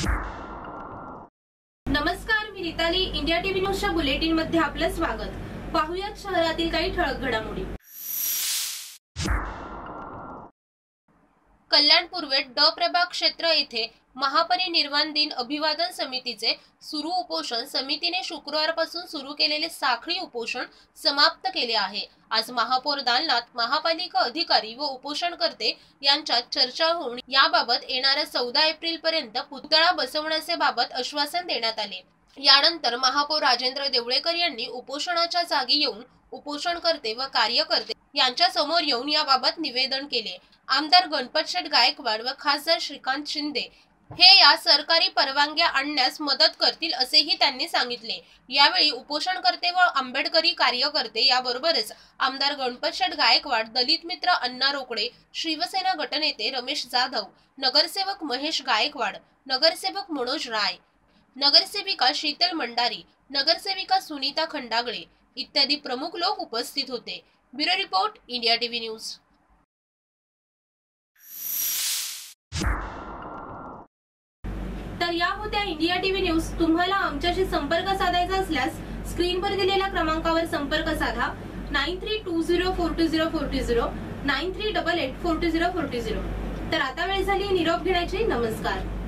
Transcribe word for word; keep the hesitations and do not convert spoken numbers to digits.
नमस्कार, मी Ritali. India TV न्यूजच्या बुलेटिन मध्ये आपलं स्वागत. पाहुयात शहरातील काही ठळक घडामोडी. कल्याण पूर्वेत ड प्रभाग क्षेत्र येथे महापरिनिर्वाण दिन अभिवादन समितीचे सुरू उपोषण समितीने शुक्रवारपासून सुरू केलेले साखळी उपोषण समाप्त केले आहे. आज महापौर दालनात महापालिका अधिकारी व उपोषणकर्ते यांच्यात चर्चा होऊन याबाबत येणाऱ्या चौदा एप्रिल पर्यंत पुतळा बसवण्याचे बाबत आश्वासन देण्यात आले. यानंतर महापौर राजेंद्र देवळेकर यांनी उपोषणाच्या जागी येऊन उपोषणकर्ते व कार्यकर्ते यांच्या समोर येऊन याबाबत निवेदन केले. आमदार गणपतशेठ गायकवाड व खासदार श्रीकांत शिंदे हे या सरकारी परवानग्या आणण्यास मदत करतील असेही त्यांनी सांगितले. यावेळी उपोषणकर्ते व आंबेडकरी कार्यकर्ते याबरोबरच आमदार गणपतशेठ गायकवाड, दलित मित्र अण्णा रोकडे, शिवसेना गटनेते रमेश जाधव, नगरसेवक महेश गायकवाड, नगरसेवक मनोज राय, नगरसेविका शीतल मंडारी, नगरसेविका सुनीता खंडागळे इत्यादी प्रमुख लोक उपस्थित होते. Bureau report, India TV news. तर या होत्या इंडिया टीव्ही न्यूज. तुम्हाला आमच्याशी संपर्क साधायचा असल्यास स्क्रीनवर दिलेल्या क्रमांकावर संपर्क साधा. Nine three two zero four two zero four two zero nine three double eight four two zero four two zero. तर आता वेळ झाली निरोप घेण्याची. नमस्कार.